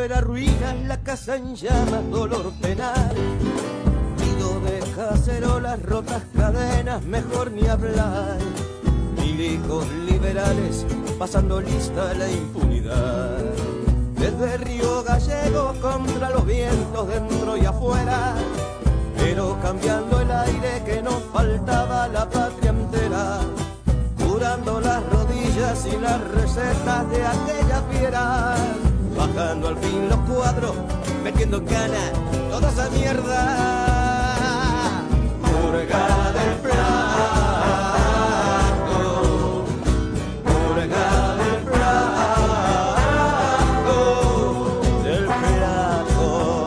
cartera, ruinas, la casa en llamas, dolor penal. Nido de cacerolas, rotas cadenas, mejor ni hablar. Milicos liberales, pasando lista la impunidad. Desde Río Gallego contra los vientos dentro y afuera, pero cambiando el aire que nos faltaba la patria entera, curando las rodillas y las recetas de aquella fiera, bajando al fin los cuadros, metiendo en cana toda esa mierda. Purga del plato, purga del plato, del plato.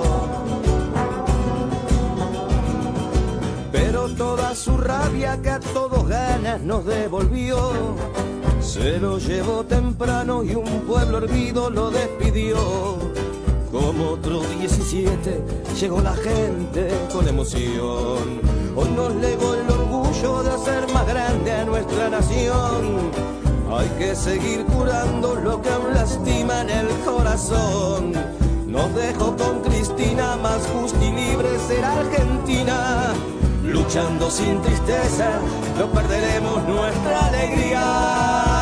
Pero toda su rabia que a todos ganas nos devolvió, se lo llevó temprano y un pueblo hervido lo despidió. Como otro 17 llegó la gente con emoción. Hoy nos legó el orgullo de hacer más grande a nuestra nación. Hay que seguir curando lo que aún lastima en el corazón. Nos dejó con Cristina, más justa y libre será Argentina. Luchando sin tristeza, no perderemos nuestra alegría.